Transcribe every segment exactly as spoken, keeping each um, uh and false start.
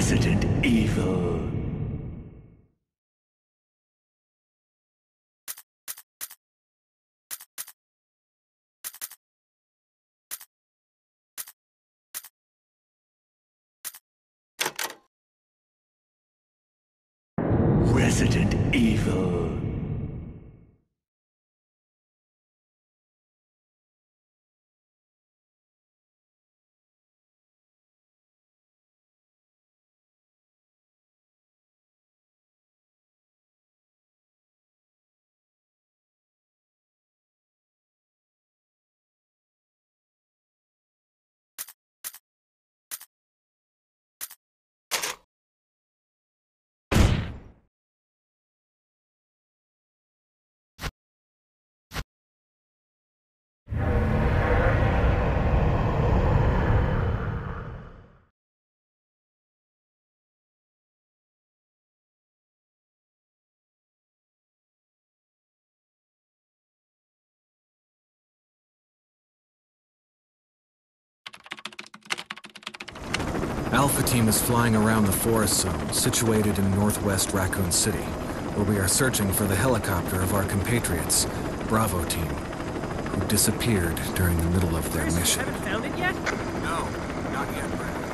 Resident Evil. Resident Evil. Alpha Team is flying around the forest zone, situated in northwest Raccoon City, where we are searching for the helicopter of our compatriots, Bravo Team, who disappeared during the middle of their Chris, mission. You haven't found it yet? No, not yet,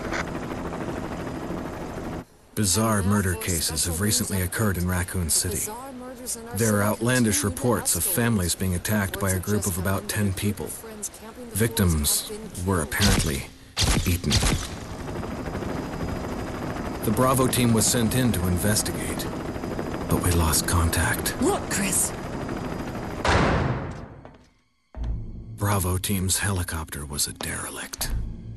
Brad. Bizarre murder cases have recently occurred in Raccoon City. There are outlandish reports of families being attacked by a group of about ten people. Victims were apparently eaten. The Bravo Team was sent in to investigate, but we lost contact. Look, Chris! Bravo Team's helicopter was a derelict.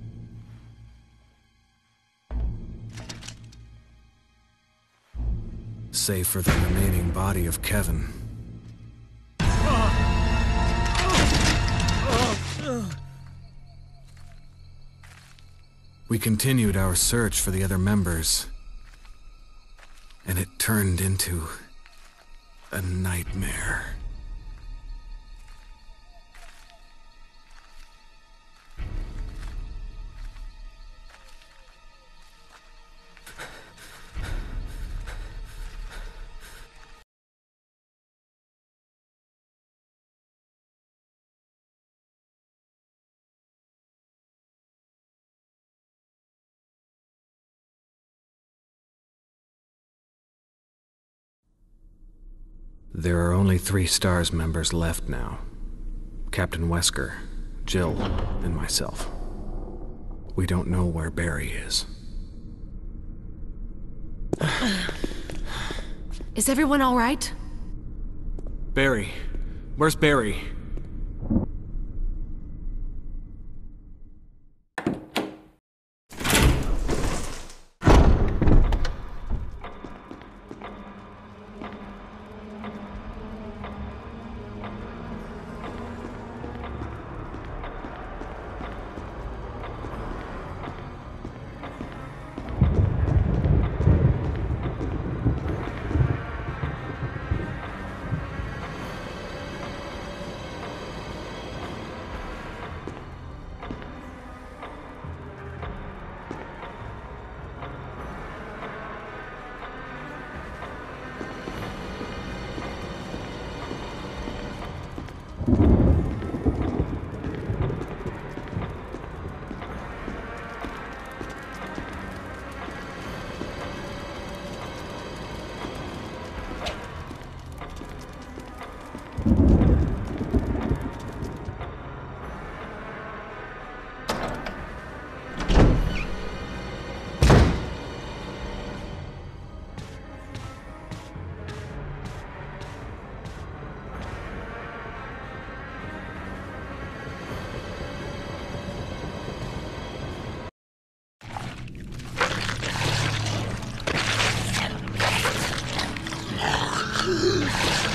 Save for the remaining body of Kevin. We continued our search for the other members, and it turned into a nightmare. There are only three STARS members left now. Captain Wesker, Jill, and myself. We don't know where Barry is. Is everyone all right? Barry. Where's Barry? Ugh.